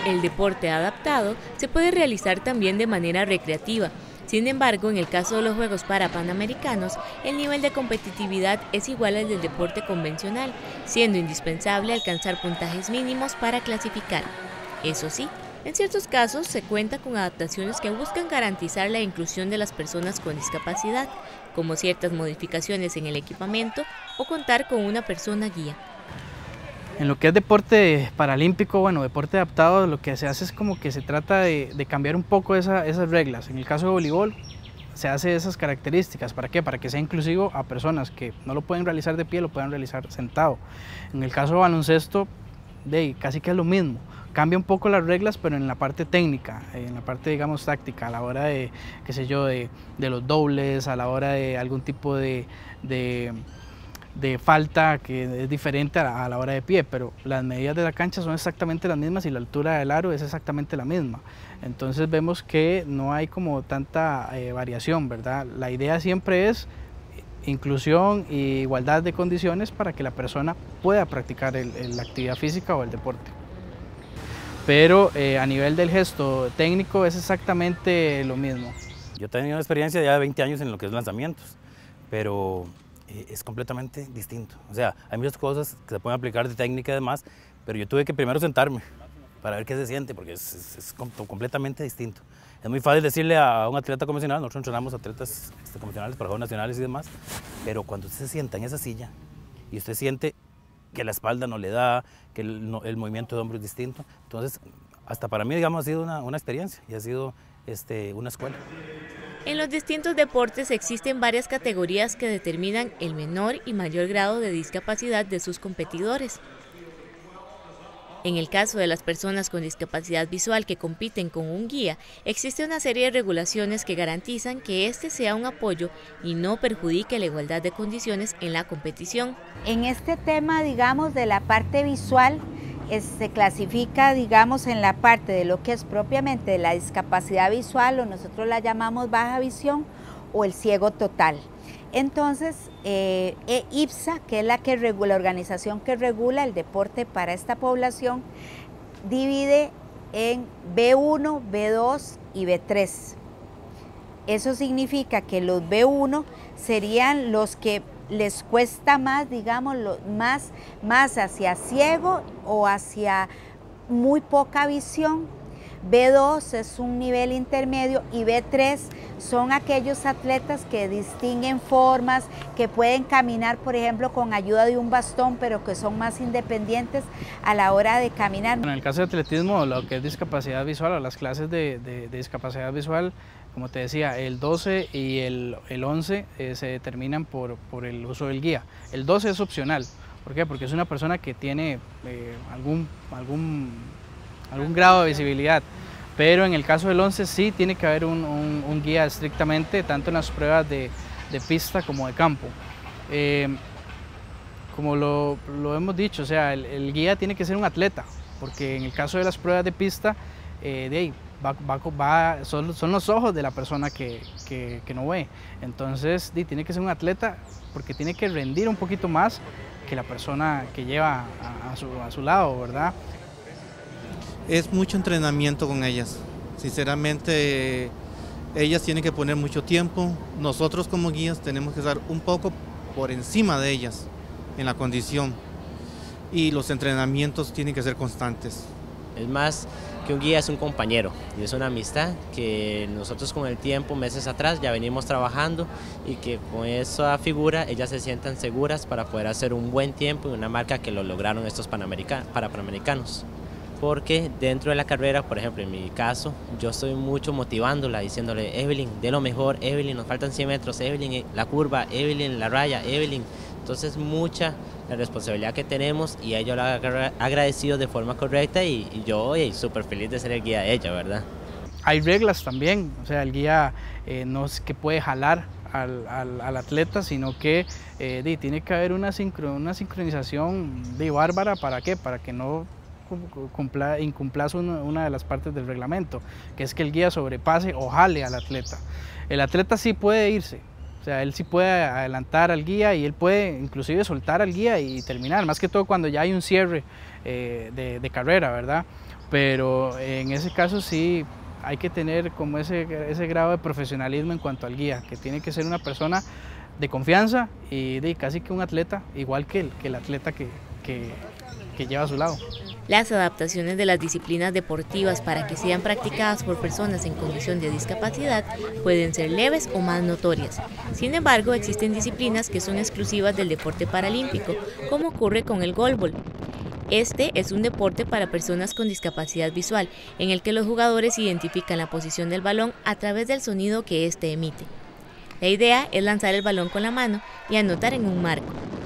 El deporte adaptado se puede realizar también de manera recreativa. Sin embargo, en el caso de los Juegos Panamericanos, el nivel de competitividad es igual al del deporte convencional, siendo indispensable alcanzar puntajes mínimos para clasificar. Eso sí, en ciertos casos se cuenta con adaptaciones que buscan garantizar la inclusión de las personas con discapacidad, como ciertas modificaciones en el equipamiento o contar con una persona guía. En lo que es deporte paralímpico, bueno, deporte adaptado, lo que se hace es como que se trata de cambiar un poco esas reglas. En el caso de voleibol se hace esas características. ¿Para qué? Para que sea inclusivo a personas que no lo pueden realizar de pie, lo puedan realizar sentado. En el caso de baloncesto, casi que es lo mismo. Cambia un poco las reglas, pero en la parte técnica, en la parte, digamos, táctica, a la hora de, qué sé yo, de los dobles, a la hora de algún tipo de falta que es diferente a la hora de pie, pero las medidas de la cancha son exactamente las mismas y la altura del aro es exactamente la misma. Entonces vemos que no hay como tanta variación, ¿verdad? La idea siempre es inclusión e igualdad de condiciones para que la persona pueda practicar la actividad física o el deporte. Pero a nivel del gesto técnico es exactamente lo mismo. Yo he tenido una experiencia ya de 20 años en lo que es lanzamientos, pero es completamente distinto. O sea, hay muchas cosas que se pueden aplicar de técnica y demás, pero yo tuve que primero sentarme para ver qué se siente, porque es completamente distinto. Es muy fácil decirle a un atleta convencional, nosotros entrenamos atletas convencionales para Juegos Nacionales y demás, pero cuando usted se sienta en esa silla y usted siente que la espalda no le da, que el movimiento de hombro es distinto, entonces hasta para mí, digamos, ha sido una experiencia y ha sido una escuela. En los distintos deportes existen varias categorías que determinan el menor y mayor grado de discapacidad de sus competidores. En el caso de las personas con discapacidad visual que compiten con un guía, existe una serie de regulaciones que garantizan que este sea un apoyo y no perjudique la igualdad de condiciones en la competición. En este tema, digamos, de la parte visual, se clasifica, digamos, en la parte de lo que es propiamente de la discapacidad visual, o nosotros la llamamos baja visión, o el ciego total. Entonces, IPSA, que es la organización que regula el deporte para esta población, divide en B1, B2 y B3. Eso significa que los B1 serían los que les cuesta más, digamos, más hacia ciego o hacia muy poca visión. B2 es un nivel intermedio y B3 son aquellos atletas que distinguen formas, que pueden caminar, por ejemplo, con ayuda de un bastón, pero que son más independientes a la hora de caminar. En el caso de atletismo, lo que es discapacidad visual o las clases de discapacidad visual, como te decía, el 12 y el 11 se determinan por el uso del guía. El 12 es opcional. ¿Por qué? Porque es una persona que tiene algún grado de visibilidad, pero en el caso del 11 sí tiene que haber un guía estrictamente, tanto en las pruebas de pista como de campo. Como lo hemos dicho, o sea, el guía tiene que ser un atleta, porque en el caso de las pruebas de pista, son los ojos de la persona que no ve. Entonces tiene que ser un atleta porque tiene que rendir un poquito más que la persona que lleva a su lado, ¿verdad? Es mucho entrenamiento con ellas. Sinceramente, ellas tienen que poner mucho tiempo. Nosotros como guías tenemos que estar un poco por encima de ellas en la condición. Y los entrenamientos tienen que ser constantes. Es más que un guía, es un compañero y es una amistad que nosotros con el tiempo, meses atrás, ya venimos trabajando y que con esa figura ellas se sientan seguras para poder hacer un buen tiempo y una marca que lo lograron estos panamericanos. Porque dentro de la carrera, por ejemplo, en mi caso, yo estoy mucho motivándola, diciéndole, Evelyn, de lo mejor, Evelyn, nos faltan 100 metros, Evelyn, la curva, Evelyn, la raya, Evelyn. Entonces, mucha la responsabilidad que tenemos y ella lo ha agradecido de forma correcta y yo hoy súper feliz de ser el guía de ella, ¿verdad? Hay reglas también, o sea, el guía no es que puede jalar al atleta, sino que tiene que haber una sincronización bárbara. ¿Para qué? Para que no incumplas una de las partes del reglamento, que es que el guía sobrepase o jale al atleta. El atleta sí puede irse, o sea, él sí puede adelantar al guía y él puede inclusive soltar al guía y terminar, más que todo cuando ya hay un cierre de carrera, ¿verdad? pero en ese caso sí hay que tener como ese grado de profesionalismo en cuanto al guía, que tiene que ser una persona de confianza y de casi que un atleta, igual que el atleta que lleva a su lado. Las adaptaciones de las disciplinas deportivas para que sean practicadas por personas en condición de discapacidad pueden ser leves o más notorias. Sin embargo, existen disciplinas que son exclusivas del deporte paralímpico, como ocurre con el goalball. Este es un deporte para personas con discapacidad visual, en el que los jugadores identifican la posición del balón a través del sonido que éste emite. La idea es lanzar el balón con la mano y anotar en un marco.